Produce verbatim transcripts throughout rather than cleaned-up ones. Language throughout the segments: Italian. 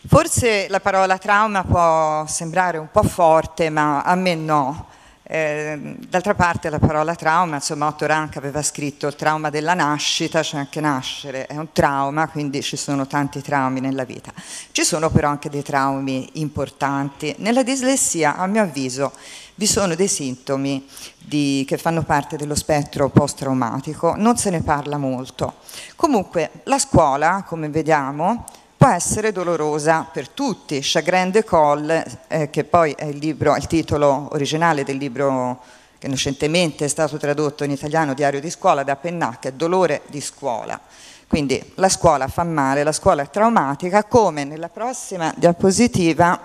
Forse la parola trauma può sembrare un po' forte, ma a me no. Eh, d'altra parte la parola trauma, insomma Otto Rank aveva scritto il trauma della nascita, cioè anche nascere è un trauma, quindi ci sono tanti traumi nella vita. Ci sono però anche dei traumi importanti. Nella dislessia, a mio avviso, vi sono dei sintomi di, che fanno parte dello spettro post-traumatico, non se ne parla molto. Comunque la scuola, come vediamo, può essere dolorosa per tutti. Chagrin d'École, eh, che poi è il, libro, il titolo originale del libro che recentemente è stato tradotto in italiano, Diario di scuola, da Pennac, è Dolore di scuola. Quindi la scuola fa male, la scuola è traumatica, come nella prossima diapositiva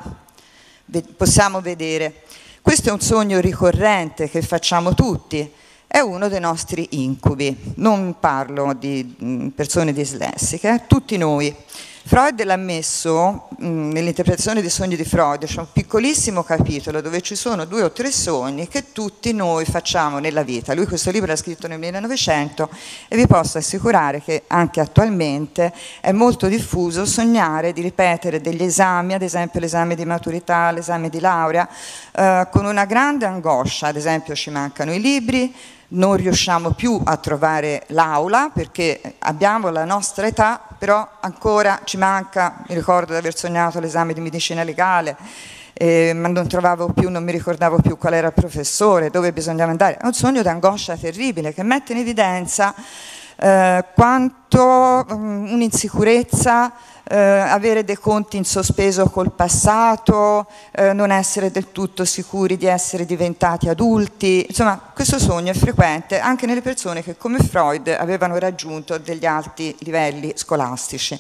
possiamo vedere. Questo è un sogno ricorrente che facciamo tutti, è uno dei nostri incubi. Non parlo di persone dislessiche, tutti noi. Freud l'ha messo nell'interpretazione dei sogni di Freud, c'è un piccolissimo capitolo dove ci sono due o tre sogni che tutti noi facciamo nella vita. Lui questo libro l'ha scritto nel millenovecento e vi posso assicurare che anche attualmente è molto diffuso sognare di ripetere degli esami, ad esempio l'esame di maturità, l'esame di laurea, eh, con una grande angoscia. Ad esempio ci mancano i libri, non riusciamo più a trovare l'aula perché abbiamo la nostra età, però ancora ci manca, mi ricordo di aver sognato l'esame di medicina legale, eh, ma non trovavo più, non mi ricordavo più qual era il professore, dove bisognava andare. È un sogno d'angoscia terribile che mette in evidenza eh, quanto um, un'insicurezza, Eh, avere dei conti in sospeso col passato, eh, non essere del tutto sicuri di essere diventati adulti. Insomma, questo sogno è frequente anche nelle persone che come Freud avevano raggiunto degli alti livelli scolastici.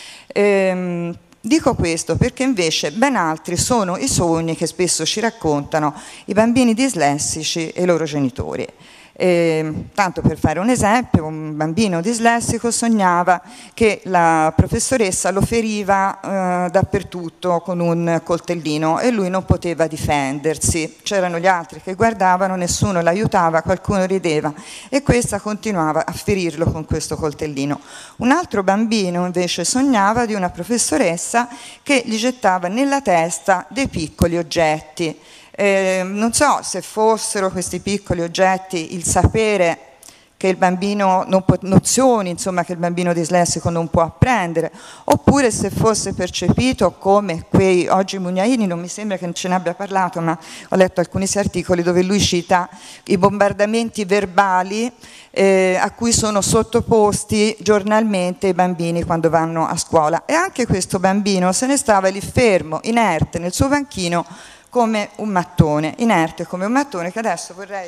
Ehm, Dico questo perché invece ben altri sono i sogni che spesso ci raccontano i bambini dislessici e i loro genitori. Eh, tanto per fare un esempio, un bambino dislessico sognava che la professoressa lo feriva eh, dappertutto con un coltellino e lui non poteva difendersi. C'erano gli altri che guardavano, nessuno l'aiutava, qualcuno rideva e questa continuava a ferirlo con questo coltellino. Un altro bambino invece sognava di una professoressa che gli gettava nella testa dei piccoli oggetti. Eh, non so se fossero questi piccoli oggetti il sapere che il bambino, non può, nozioni insomma che il bambino dislessico non può apprendere, oppure se fosse percepito come quei, oggi Mugnaini non mi sembra che ce ne abbia parlato, ma ho letto alcuni articoli dove lui cita i bombardamenti verbali eh, a cui sono sottoposti giornalmente i bambini quando vanno a scuola, e anche questo bambino se ne stava lì fermo, inerte nel suo banchino, come un mattone, inerte come un mattone, che adesso vorrei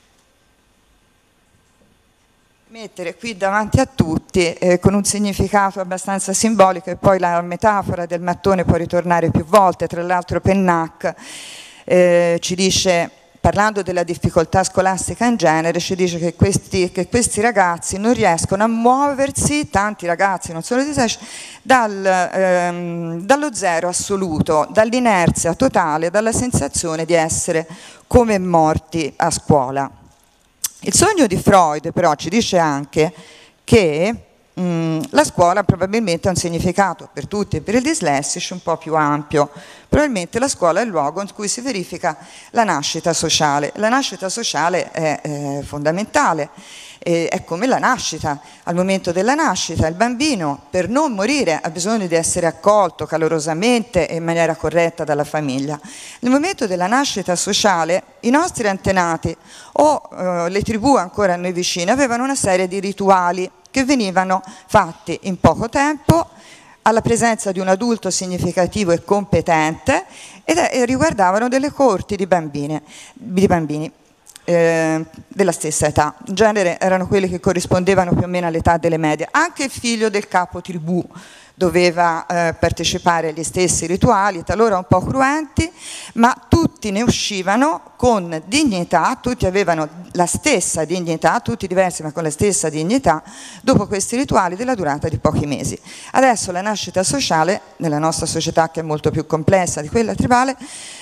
mettere qui davanti a tutti eh, con un significato abbastanza simbolico, e poi la metafora del mattone può ritornare più volte. Tra l'altro Pennac eh, ci dice, parlando della difficoltà scolastica in genere, ci dice che questi, che questi ragazzi non riescono a muoversi, tanti ragazzi, non solo dislessici, dal, ehm, dallo zero assoluto, dall'inerzia totale, dalla sensazione di essere come morti a scuola. Il sogno di Freud però ci dice anche che mh, la scuola probabilmente ha un significato per tutti e per i dislessici un po' più ampio. Probabilmente la scuola è il luogo in cui si verifica la nascita sociale. La nascita sociale è, è fondamentale, è, è come la nascita. Al momento della nascita il bambino, per non morire, ha bisogno di essere accolto calorosamente e in maniera corretta dalla famiglia. Nel momento della nascita sociale i nostri antenati o eh, le tribù ancora a noi vicine avevano una serie di rituali che venivano fatti in poco tempo, alla presenza di un adulto significativo e competente, e riguardavano delle coorti di bambine, di bambini eh, della stessa età. In genere erano quelli che corrispondevano più o meno all'età delle medie. Anche il figlio del capo tribù doveva eh, partecipare agli stessi rituali, talora un po' cruenti, ma tutti ne uscivano con dignità, tutti avevano la stessa dignità, tutti diversi ma con la stessa dignità, dopo questi rituali della durata di pochi mesi. Adesso la nascita sociale, nella nostra società che è molto più complessa di quella tribale,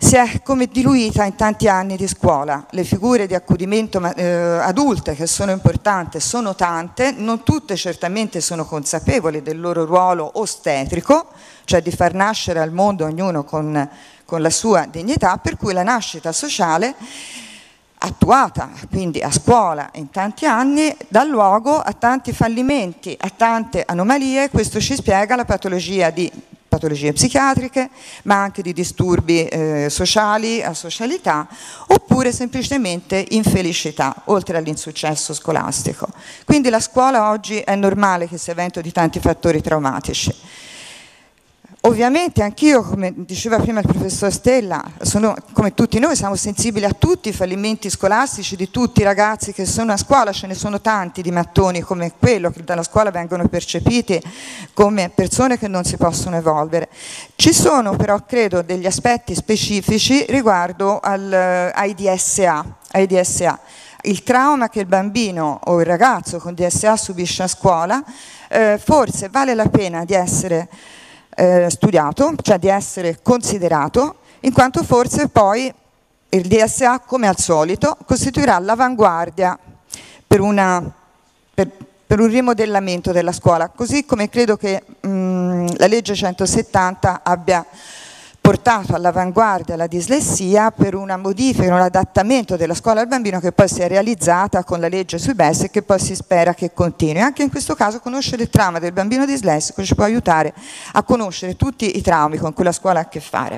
si è come diluita in tanti anni di scuola. Le figure di accudimento eh, adulte, che sono importanti, sono tante, non tutte certamente sono consapevoli del loro ruolo ostetrico, cioè di far nascere al mondo ognuno con, con la sua dignità, per cui la nascita sociale attuata quindi a scuola in tanti anni dà luogo a tanti fallimenti, a tante anomalie. Questo ci spiega la patologia di patologie psichiatriche, ma anche di disturbi eh, sociali, asocialità, oppure semplicemente infelicità, oltre all'insuccesso scolastico. Quindi la scuola oggi è normale che sia evento di tanti fattori traumatici. Ovviamente anch'io, come diceva prima il professor Stella, sono, come tutti noi, siamo sensibili a tutti i fallimenti scolastici di tutti i ragazzi che sono a scuola. Ce ne sono tanti di mattoni come quello, che dalla scuola vengono percepiti come persone che non si possono evolvere. Ci sono però, credo, degli aspetti specifici riguardo al, ai D S A, ai D S A. Il trauma che il bambino o il ragazzo con D S A subisce a scuola, eh, forse vale la pena di essere Eh, studiato, cioè di essere considerato, in quanto forse poi il D S A, come al solito, costituirà l'avanguardia per, una, per, per un rimodellamento della scuola, così come credo che mh, la legge centosettanta abbia portato all'avanguardia la dislessia per una modifica, un adattamento della scuola al bambino, che poi si è realizzata con la legge sui B E S e che poi si spera che continui. Anche in questo caso conoscere il trauma del bambino dislessico ci può aiutare a conoscere tutti i traumi con cui la scuola ha a che fare.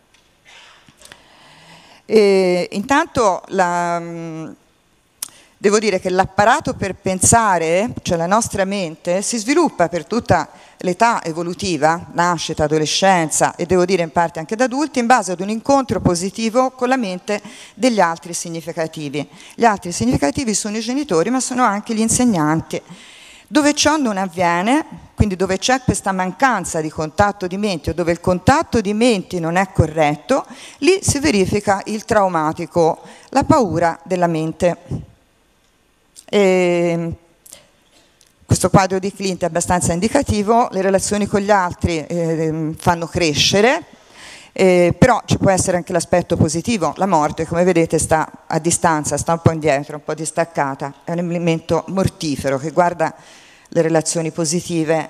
E intanto la, devo dire che l'apparato per pensare, cioè la nostra mente, si sviluppa per tutta l'età evolutiva, nascita, adolescenza e devo dire in parte anche da adulti, in base ad un incontro positivo con la mente degli altri significativi. Gli altri significativi sono i genitori, ma sono anche gli insegnanti. Dove ciò non avviene, quindi dove c'è questa mancanza di contatto di menti o dove il contatto di menti non è corretto, lì si verifica il traumatico, la paura della mente. E questo quadro di Clint è abbastanza indicativo. Le relazioni con gli altri eh, fanno crescere, eh, però ci può essere anche l'aspetto positivo. La morte, come vedete, sta a distanza, sta un po' indietro, un po' distaccata, è un elemento mortifero che guarda le relazioni positive.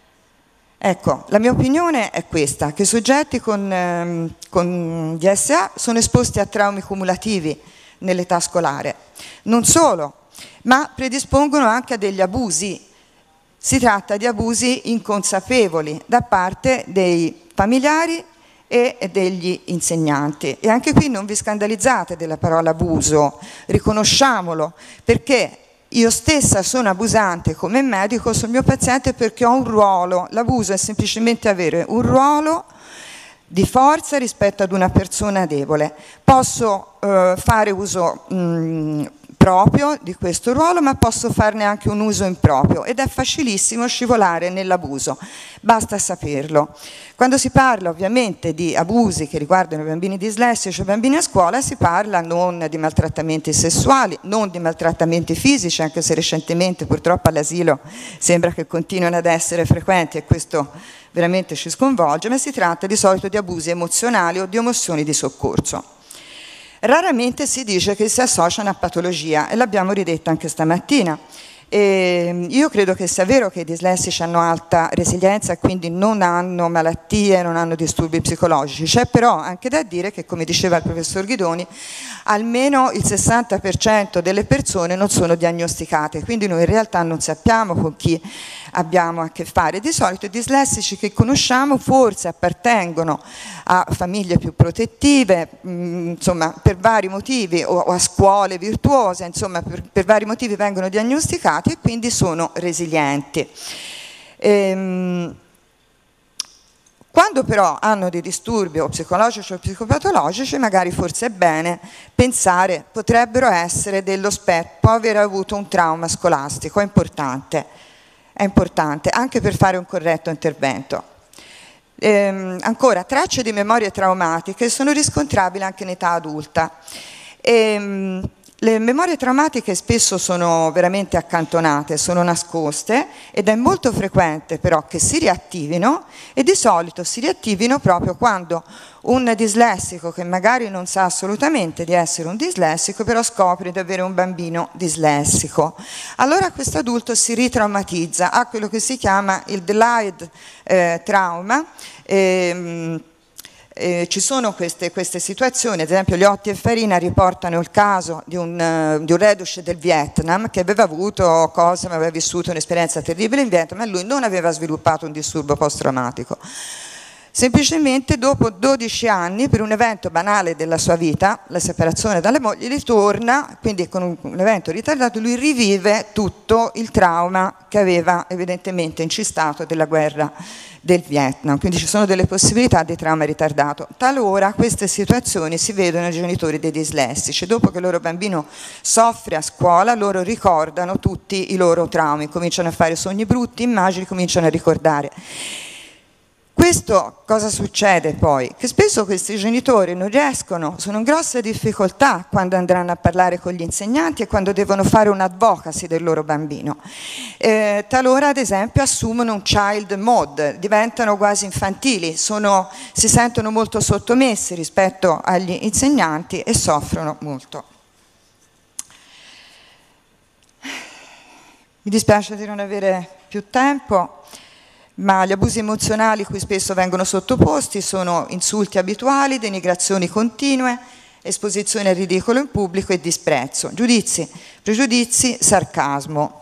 Ecco, la mia opinione è questa, che i soggetti con, ehm, con D S A sono esposti a traumi cumulativi nell'età scolare. Non solo, ma predispongono anche a degli abusi. Si tratta di abusi inconsapevoli da parte dei familiari e degli insegnanti. E anche qui non vi scandalizzate della parola abuso, riconosciamolo, perché io stessa sono abusante come medico sul mio paziente perché ho un ruolo. L'abuso è semplicemente avere un ruolo di forza rispetto ad una persona debole. Posso eh, fare uso mh, proprio di questo ruolo, ma posso farne anche un uso improprio ed è facilissimo scivolare nell'abuso, basta saperlo. Quando si parla ovviamente di abusi che riguardano i bambini dislessici o i bambini a scuola, si parla non di maltrattamenti sessuali, non di maltrattamenti fisici, anche se recentemente purtroppo all'asilo sembra che continuino ad essere frequenti e questo veramente ci sconvolge, ma si tratta di solito di abusi emozionali o di omissioni di soccorso. Raramente si dice che si associano a patologia e l'abbiamo ridetta anche stamattina. E io credo che sia vero che i dislessici hanno alta resilienza e quindi non hanno malattie, non hanno disturbi psicologici. C'è però anche da dire che, come diceva il professor Ghidoni, almeno il sessanta per cento delle persone non sono diagnosticate, quindi noi in realtà non sappiamo con chi abbiamo a che fare. Di solito i dislessici che conosciamo forse appartengono a famiglie più protettive, mh, insomma per vari motivi, o, o a scuole virtuose, insomma per, per vari motivi vengono diagnosticati e quindi sono resilienti. Ehm, Quando però hanno dei disturbi o psicologici o psicopatologici, magari forse è bene pensare, potrebbero essere dello spettro, può aver avuto un trauma scolastico, è importante, è importante anche per fare un corretto intervento. Ehm, ancora, tracce di memorie traumatiche sono riscontrabili anche in età adulta. Ehm, Le memorie traumatiche spesso sono veramente accantonate, sono nascoste ed è molto frequente però che si riattivino e di solito si riattivino proprio quando un dislessico che magari non sa assolutamente di essere un dislessico però scopre di avere un bambino dislessico. Allora questo adulto si ritraumatizza, ha quello che si chiama il delayed eh, trauma. Ehm, Eh, ci sono queste, queste situazioni, ad esempio Liotti e Farina riportano il caso di un, uh, di un reduce del Vietnam che aveva avuto cose, aveva vissuto un'esperienza terribile in Vietnam e lui non aveva sviluppato un disturbo post-traumatico. Semplicemente dopo dodici anni, per un evento banale della sua vita, la separazione dalle mogli, ritorna, quindi con un, un evento ritardato, lui rivive tutto il trauma che aveva evidentemente incistato della guerra del Vietnam, quindi ci sono delle possibilità di trauma ritardato. Talora queste situazioni si vedono nei genitori dei dislessici, dopo che il loro bambino soffre a scuola, loro ricordano tutti i loro traumi, cominciano a fare sogni brutti, immagini, cominciano a ricordare. Questo cosa succede poi? Che spesso questi genitori non riescono, sono in grossa difficoltà quando andranno a parlare con gli insegnanti e quando devono fare un advocacy del loro bambino. Eh, talora ad esempio assumono un child mode, diventano quasi infantili, sono, si sentono molto sottomessi rispetto agli insegnanti e soffrono molto. Mi dispiace di non avere più tempo. Ma gli abusi emozionali cui spesso vengono sottoposti sono insulti abituali, denigrazioni continue, esposizione al ridicolo in pubblico e disprezzo, giudizi, pregiudizi, sarcasmo.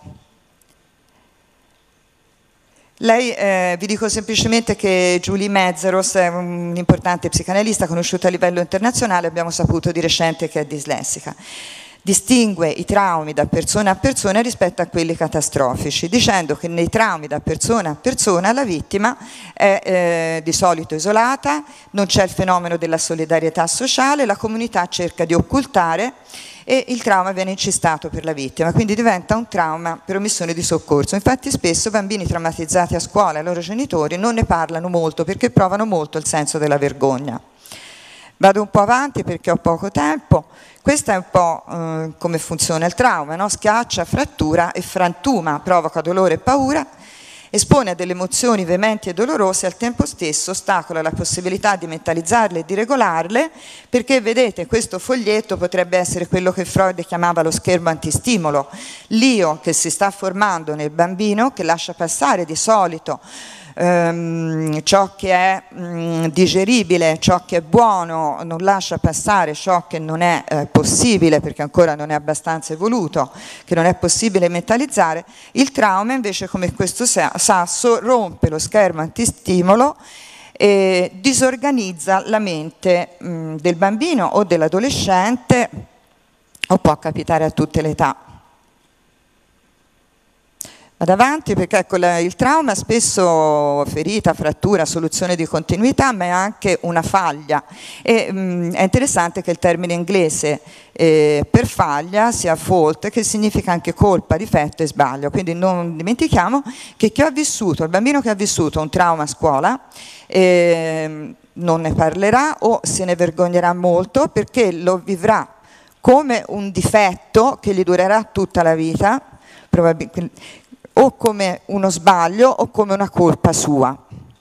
Lei, eh, vi dico semplicemente che Julie Metzeros è un'importante psicanalista conosciuta a livello internazionale, abbiamo saputo di recente che è dislessica. Distingue i traumi da persona a persona rispetto a quelli catastrofici, dicendo che nei traumi da persona a persona la vittima è eh, di solito isolata, non c'è il fenomeno della solidarietà sociale, la comunità cerca di occultare e il trauma viene incistato per la vittima, quindi diventa un trauma per omissione di soccorso. Infatti spesso bambini traumatizzati a scuola e i loro genitori non ne parlano molto perché provano molto il senso della vergogna. Vado un po' avanti perché ho poco tempo. Questo è un po' eh, come funziona il trauma, no? Schiaccia, frattura e frantuma, provoca dolore e paura, espone a delle emozioni veementi e dolorose e al tempo stesso ostacola la possibilità di mentalizzarle e di regolarle, perché vedete questo foglietto potrebbe essere quello che Freud chiamava lo schermo antistimolo, l'io che si sta formando nel bambino che lascia passare di solito Um, ciò che è um, digeribile, ciò che è buono, non lascia passare ciò che non è eh, possibile perché ancora non è abbastanza evoluto, che non è possibile mentalizzare. Il trauma invece, come questo sasso, rompe lo schermo antistimolo e disorganizza la mente um, del bambino o dell'adolescente, o può capitare a tutte le età. Vado avanti perché ecco, la, il trauma spesso ferita, frattura, soluzione di continuità, ma è anche una faglia. E, mh, è interessante che il termine inglese eh, per faglia sia fault, che significa anche colpa, difetto e sbaglio. Quindi non dimentichiamo che chi ha vissuto, il bambino che ha vissuto un trauma a scuola, eh, non ne parlerà o se ne vergognerà molto perché lo vivrà come un difetto che gli durerà tutta la vita, probabilmente, o come uno sbaglio o come una colpa sua.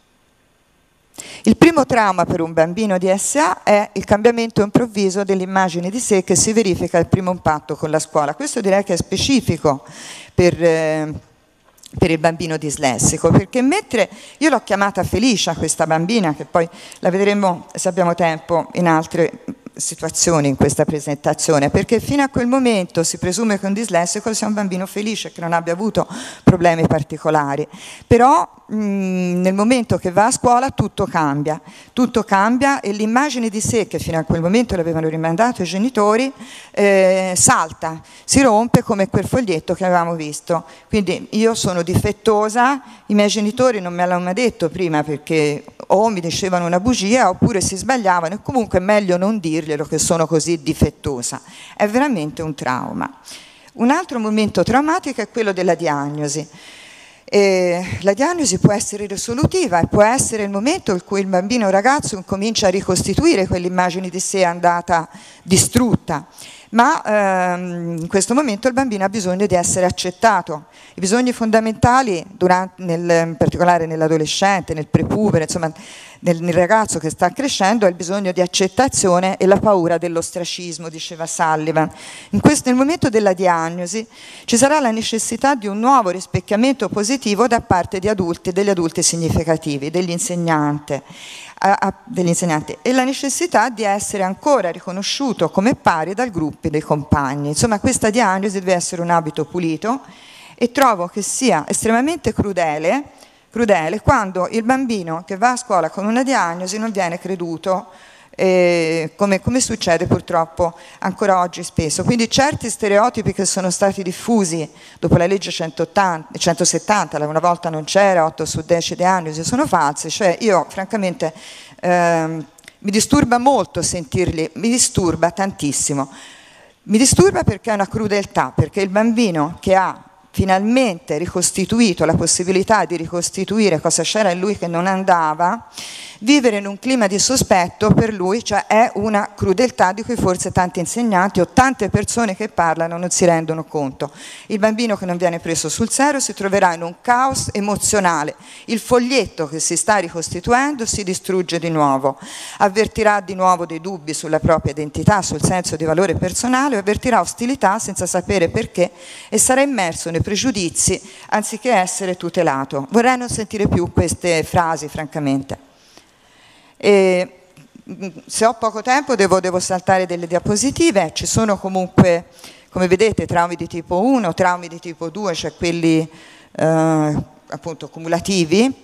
Il primo trauma per un bambino D S A è il cambiamento improvviso dell'immagine di sé che si verifica al primo impatto con la scuola. Questo direi che è specifico per, eh, per il bambino dislessico, perché mentre io l'ho chiamata Felicia, questa bambina, che poi la vedremo se abbiamo tempo in altre situazioni in questa presentazione, perché fino a quel momento si presume che un dislessico sia un bambino felice, che non abbia avuto problemi particolari, però mh, nel momento che va a scuola tutto cambia, tutto cambia e l'immagine di sé che fino a quel momento le avevano rimandato i genitori eh, salta, si rompe come quel foglietto che avevamo visto. Quindi io sono difettosa, i miei genitori non me l'hanno mai detto prima perché o mi dicevano una bugia oppure si sbagliavano e comunque è meglio non dirglielo che sono così difettosa. È veramente un trauma. Un altro momento traumatico è quello della diagnosi. E la diagnosi può essere risolutiva e può essere il momento in cui il bambino o il ragazzo comincia a ricostituire quell'immagine di sé andata distrutta. ma ehm, in questo momento il bambino ha bisogno di essere accettato. I bisogni fondamentali, durante, nel, in particolare nell'adolescente, nel prepubere, insomma nel, nel ragazzo che sta crescendo, è il bisogno di accettazione e la paura dell'ostracismo, diceva Sullivan. In questo, nel momento della diagnosi ci sarà la necessità di un nuovo rispecchiamento positivo da parte di adulti, degli adulti significativi, degli insegnanti, a, a, degli insegnanti e la necessità di essere ancora riconosciuto come pari dal gruppo dei compagni. Insomma, questa diagnosi deve essere un abito pulito e trovo che sia estremamente crudele, crudele quando il bambino che va a scuola con una diagnosi non viene creduto, eh, come, come succede purtroppo ancora oggi spesso. Quindi certi stereotipi che sono stati diffusi dopo la legge centottanta, centosettanta, una volta non c'era, otto su dieci diagnosi, sono falsi. Cioè io francamente ehm, mi disturba molto sentirli, mi disturba tantissimo. Mi disturba perché è una crudeltà, perché il bambino che ha finalmente ricostituito la possibilità di ricostituire cosa c'era in lui che non andava, vivere in un clima di sospetto per lui, cioè è una crudeltà di cui forse tanti insegnanti o tante persone che parlano non si rendono conto. Il bambino che non viene preso sul serio si troverà in un caos emozionale, il foglietto che si sta ricostituendo si distrugge di nuovo, avvertirà di nuovo dei dubbi sulla propria identità, sul senso di valore personale, avvertirà ostilità senza sapere perché e sarà immerso nei pregiudizi anziché essere tutelato. Vorrei non sentire più queste frasi, francamente. E se ho poco tempo devo, devo saltare delle diapositive. Ci sono comunque, come vedete, traumi di tipo uno, traumi di tipo due, cioè quelli eh, appunto cumulativi.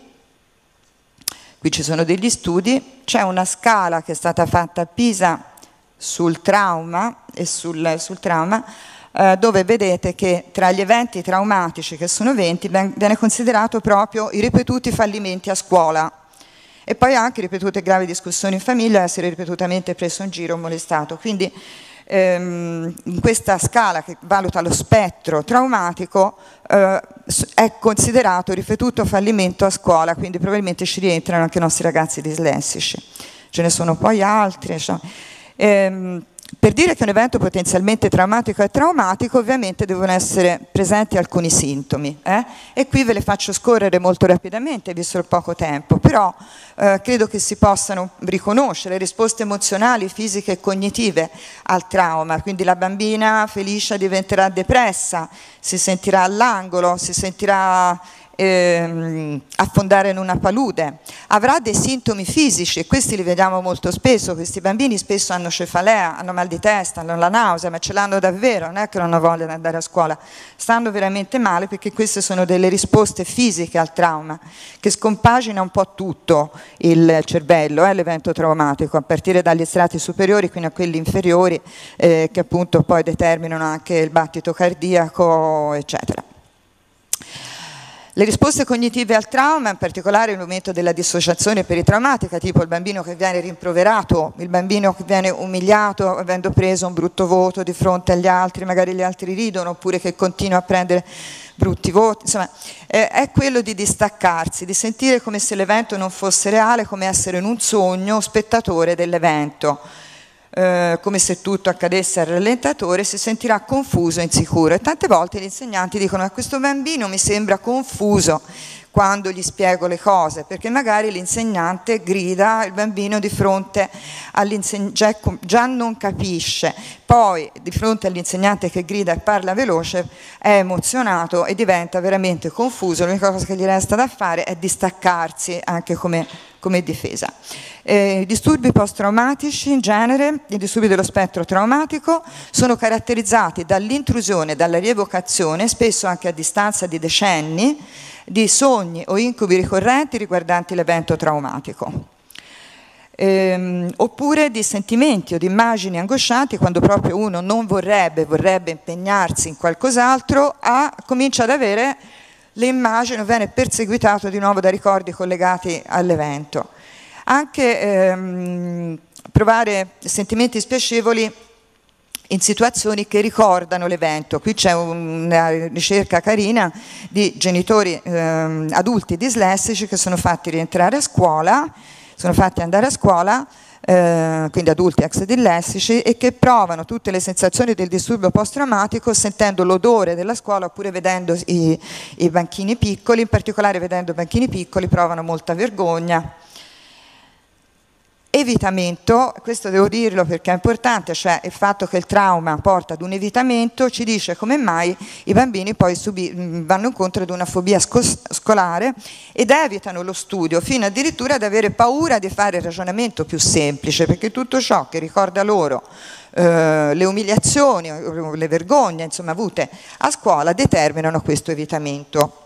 Qui ci sono degli studi, c'è una scala che è stata fatta a Pisa sul trauma e sul, sul trauma eh, dove vedete che tra gli eventi traumatici, che sono venti, viene considerato proprio i ripetuti fallimenti a scuola. E poi anche ripetute gravi discussioni in famiglia, essere ripetutamente preso in giro o molestato. Quindi ehm, in questa scala che valuta lo spettro traumatico eh, è considerato ripetuto fallimento a scuola, quindi probabilmente ci rientrano anche i nostri ragazzi dislessici. Ce ne sono poi altri. Cioè, ehm, per dire che un evento potenzialmente traumatico è traumatico, ovviamente devono essere presenti alcuni sintomi, eh? E qui ve le faccio scorrere molto rapidamente, visto il poco tempo, però eh, credo che si possano riconoscere risposte emozionali, fisiche e cognitive al trauma. Quindi la bambina Felicia diventerà depressa, si sentirà all'angolo, si sentirà Ehm, affondare in una palude, avrà dei sintomi fisici e questi li vediamo molto spesso. Questi bambini spesso hanno cefalea, hanno mal di testa, hanno la nausea, ma ce l'hanno davvero, non è che non hanno voglia di andare a scuola, stanno veramente male perché queste sono delle risposte fisiche al trauma che scompagina un po' tutto il cervello, eh, l'evento traumatico, a partire dagli strati superiori fino a quelli inferiori eh, che appunto poi determinano anche il battito cardiaco, eccetera. Le risposte cognitive al trauma, in particolare il momento della dissociazione peritraumatica, tipo il bambino che viene rimproverato, il bambino che viene umiliato avendo preso un brutto voto di fronte agli altri, magari gli altri ridono, oppure che continua a prendere brutti voti, insomma eh, è quello di distaccarsi, di sentire come se l'evento non fosse reale, come essere in un sogno spettatore dell'evento. Eh, come se tutto accadesse al rallentatore, si sentirà confuso e insicuro e tante volte gli insegnanti dicono a questo bambino mi sembra confuso quando gli spiego le cose, perché magari l'insegnante grida, il bambino di fronte all'insegnante già non capisce, poi di fronte all'insegnante che grida e parla veloce è emozionato e diventa veramente confuso. L'unica cosa che gli resta da fare è distaccarsi anche come, come difesa. Eh, I disturbi post-traumatici in genere, i disturbi dello spettro traumatico, sono caratterizzati dall'intrusione, dalla rievocazione, spesso anche a distanza di decenni, di sogni o incubi ricorrenti riguardanti l'evento traumatico. Ehm, oppure di sentimenti o di immagini angoscianti quando proprio uno non vorrebbe, vorrebbe impegnarsi in qualcos'altro, a, comincia ad avere le immagini o viene perseguitato di nuovo da ricordi collegati all'evento. Anche ehm, provare sentimenti spiacevoli in situazioni che ricordano l'evento. Qui c'è una ricerca carina di genitori ehm, adulti dislessici che sono fatti rientrare a scuola, sono fatti andare a scuola eh, quindi adulti ex dillessici, e che provano tutte le sensazioni del disturbo post-traumatico sentendo l'odore della scuola oppure vedendo i, i banchini piccoli, in particolare vedendo banchini piccoli provano molta vergogna. Evitamento, questo devo dirlo perché è importante, cioè il fatto che il trauma porta ad un evitamento ci dice come mai i bambini poi subi, vanno incontro ad una fobia sco scolare ed evitano lo studio, fino addirittura ad avere paura di fare il ragionamento più semplice, perché tutto ciò che ricorda loro eh, le umiliazioni, le vergogne insomma avute a scuola determinano questo evitamento.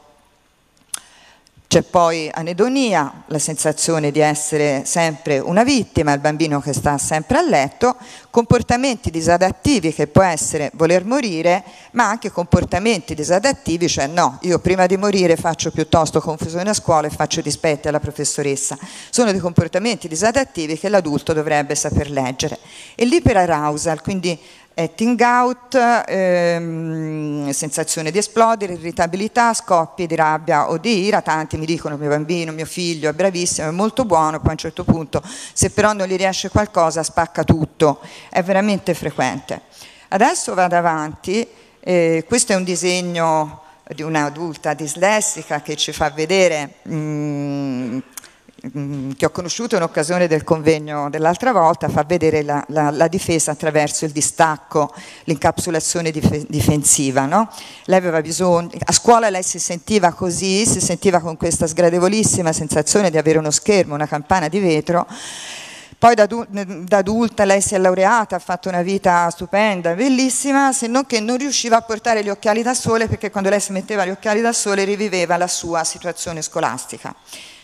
C'è poi anedonia, la sensazione di essere sempre una vittima, il bambino che sta sempre a letto, comportamenti disadattivi che può essere voler morire, ma anche comportamenti disadattivi, cioè no, io prima di morire faccio piuttosto confusione a scuola e faccio dispetti alla professoressa. Sono dei comportamenti disadattivi che l'adulto dovrebbe saper leggere. E l'iperarousal, quindi acting out, ehm, sensazione di esplodere, irritabilità, scoppi di rabbia o di ira. Tanti mi dicono mio bambino, mio figlio è bravissimo, è molto buono, poi a un certo punto se però non gli riesce qualcosa spacca tutto, è veramente frequente. Adesso vado avanti, eh, questo è un disegno di un'adulta dislessica che ci fa vedere mh, che ho conosciuto in occasione del convegno dell'altra volta, fa vedere la, la, la difesa attraverso il distacco, l'incapsulazione dif difensiva, no? Lei aveva bisogno, a scuola lei si sentiva così, si sentiva con questa sgradevolissima sensazione di avere uno schermo, una campana di vetro. Poi da, da adulta lei si è laureata, ha fatto una vita stupenda, bellissima, se non che non riusciva a portare gli occhiali da sole, perché quando lei si metteva gli occhiali da sole riviveva la sua situazione scolastica.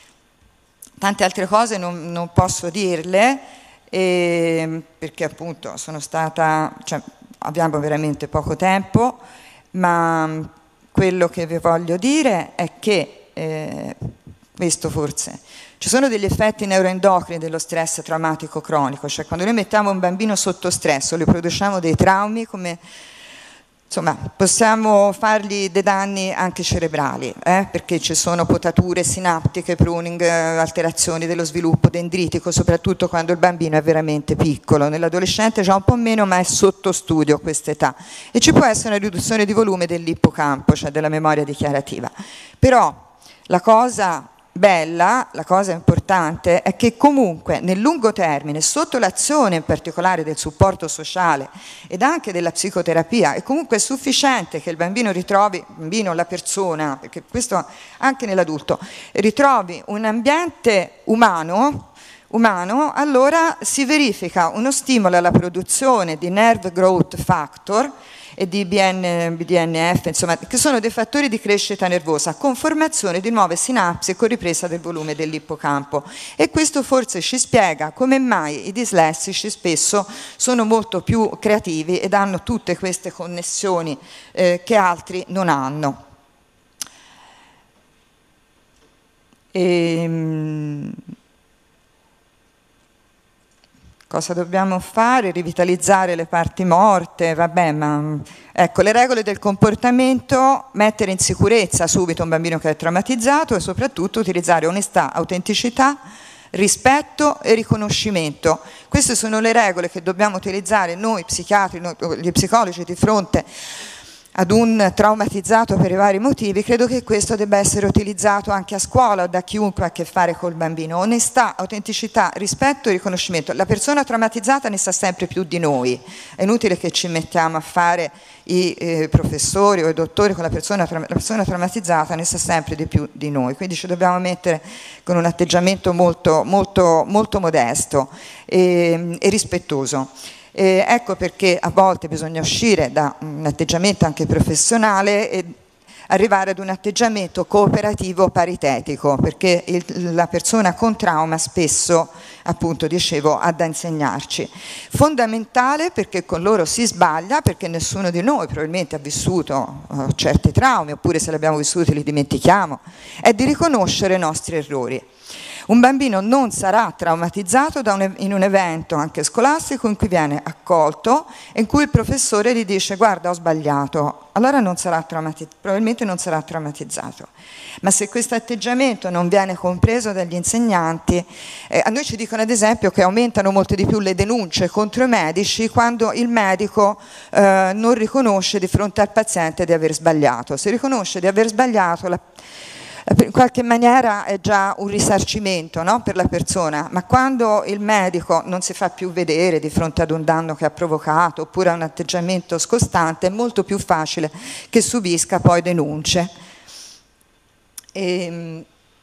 Tante altre cose non, non posso dirle, eh, perché appunto sono stata, cioè, abbiamo veramente poco tempo, ma quello che vi voglio dire è che, eh, questo forse, ci sono degli effetti neuroendocrini dello stress traumatico cronico, cioè quando noi mettiamo un bambino sotto stress o gli produciamo dei traumi, come insomma, possiamo fargli dei danni anche cerebrali, eh? Perché ci sono potature sinaptiche, pruning, alterazioni dello sviluppo dendritico, soprattutto quando il bambino è veramente piccolo. Nell'adolescente già un po' meno, ma è sotto studio a questa età. E ci può essere una riduzione di volume dell'ippocampo, cioè della memoria dichiarativa. Però la cosa bella, la cosa importante è che comunque nel lungo termine, sotto l'azione in particolare del supporto sociale ed anche della psicoterapia, è comunque sufficiente che il bambino ritrovi, il bambino, la persona, perché questo anche nell'adulto, ritrovi un ambiente umano, umano, allora si verifica uno stimolo alla produzione di nerve growth factor e di B D N F, insomma, che sono dei fattori di crescita nervosa, con formazione di nuove sinapsi e con ripresa del volume dell'ippocampo. E questo forse ci spiega come mai i dislessici spesso sono molto più creativi ed hanno tutte queste connessioni eh, che altri non hanno. E, cosa dobbiamo fare? Rivitalizzare le parti morte, vabbè, ma ecco, le regole del comportamento, mettere in sicurezza subito un bambino che è traumatizzato e soprattutto utilizzare onestà, autenticità, rispetto e riconoscimento. Queste sono le regole che dobbiamo utilizzare noi psichiatri, noi, gli psicologi di fronte ad un traumatizzato per i vari motivi. Credo che questo debba essere utilizzato anche a scuola o da chiunque ha a che fare col bambino. Onestà, autenticità, rispetto e riconoscimento. La persona traumatizzata ne sa sempre più di noi. È inutile che ci mettiamo a fare i eh, professori o i dottori con la persona, la persona traumatizzata ne sa sempre di più di noi. Quindi ci dobbiamo mettere con un atteggiamento molto, molto, molto modesto e, e rispettoso. Eh, ecco perché a volte bisogna uscire da un atteggiamento anche professionale e arrivare ad un atteggiamento cooperativo paritetico, perché il, la persona con trauma spesso, appunto dicevo, ha da insegnarci. Fondamentale perché con loro si sbaglia, perché nessuno di noi probabilmente ha vissuto uh, certi traumi, oppure se li abbiamo vissuti li dimentichiamo, è di riconoscere i nostri errori. Un bambino non sarà traumatizzato da un, in un evento anche scolastico in cui viene accolto e in cui il professore gli dice guarda ho sbagliato, allora non sarà probabilmente non sarà traumatizzato. Ma se questo atteggiamento non viene compreso dagli insegnanti, eh, a noi ci dicono ad esempio che aumentano molto di più le denunce contro i medici quando il medico eh, non riconosce di fronte al paziente di aver sbagliato. Se riconosce di aver sbagliato, la, in qualche maniera è già un risarcimento, no, per la persona, ma quando il medico non si fa più vedere di fronte ad un danno che ha provocato oppure a un atteggiamento scostante, è molto più facile che subisca poi denunce. E,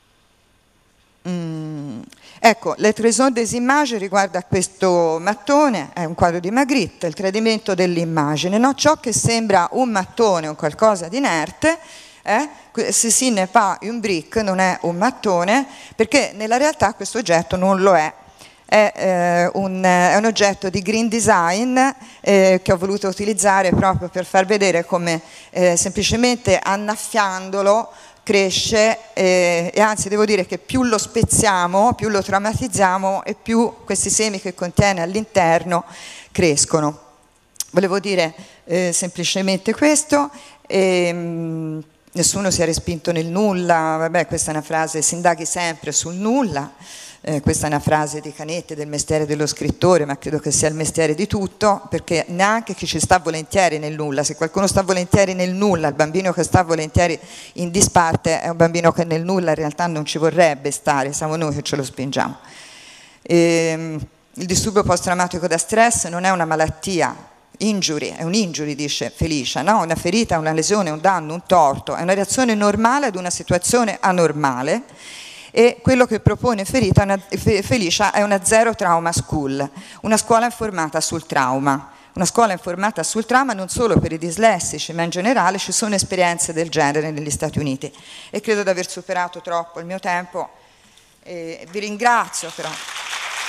mm, ecco, Le Trésor des Images riguarda questo mattone, è un quadro di Magritte, il tradimento dell'immagine, no? Ciò che sembra un mattone o qualcosa di inerte, eh? Ceci n'est pas un brick, non è un mattone, perché nella realtà questo oggetto non lo è. È, eh, un, è un oggetto di green design eh, che ho voluto utilizzare proprio per far vedere come eh, semplicemente annaffiandolo cresce eh, e anzi devo dire che più lo spezziamo, più lo traumatizziamo e più questi semi che contiene all'interno crescono. Volevo dire eh, semplicemente questo. E, mh, nessuno si è respinto nel nulla, vabbè, questa è una frase, si indaghi sempre sul nulla. Eh, questa è una frase di Canetti del mestiere dello scrittore, ma credo che sia il mestiere di tutto, perché neanche chi ci sta volentieri nel nulla, se qualcuno sta volentieri nel nulla, il bambino che sta volentieri in disparte è un bambino che nel nulla in realtà non ci vorrebbe stare, siamo noi che ce lo spingiamo. E, il disturbo post-traumatico da stress non è una malattia, injury, è un injury, dice Felicia, no? Una ferita, una lesione, un danno, un torto, è una reazione normale ad una situazione anormale. E quello che propone Ferita, una, Felicia è una zero trauma school, una scuola informata sul trauma. Una scuola informata sul trauma non solo per i dislessici, ma in generale ci sono esperienze del genere negli Stati Uniti. E credo di aver superato troppo il mio tempo, e vi ringrazio però.